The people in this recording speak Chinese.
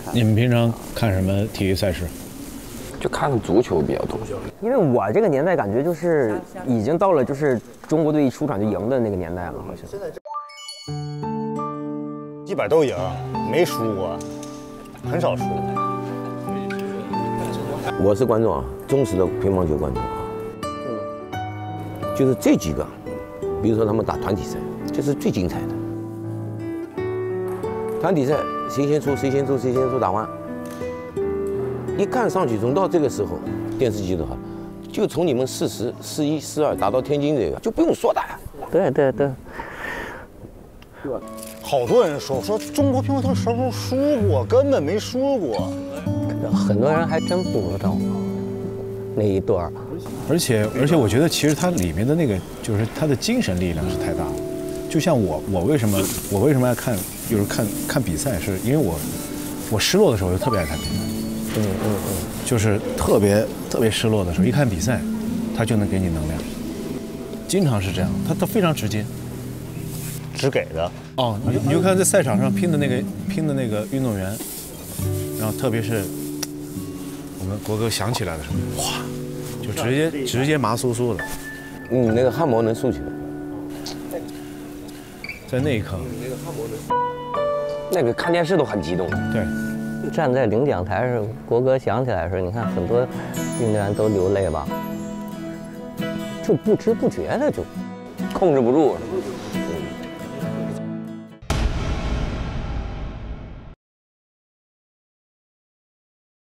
你们平常看什么体育赛事？ 就看足球比较多。 因为我这个年代感觉就是已经到了就是中国队一出场就赢的那个年代了，好像。 基本都赢，没输过，很少输。 我是观众啊，忠实的乒乓球观众啊。就是这几个，比如说他们打团体赛，这是最精彩的。团体赛谁先出谁先出谁先出打完，一看上去，从到这个时候，电视机的话，就从你们40、41、42打到天津这个，就不用说的。 对对对。 好多人说中国乒乓球什么时候输过，根本没输过。 很多人还真不知道那一段。 而且我觉得其实它里面的那个就是它的精神力量是太大了。就像我为什么爱看，就是看比赛，是因为我失落的时候就特别爱看比赛。就是特别失落的时候，一看比赛，它就能给你能量。经常是这样，它非常直接。 只给的哦，你就看在赛场上拼的那个运动员，然后特别是我们国歌响起来的时候，哗，就直接麻酥酥的。 那个汗毛能竖起来。 在那一刻， 那个看电视都很激动。 对， 站在领奖台上，国歌响起来的时候，你看很多运动员都流泪吧，就不知不觉的就控制不住了。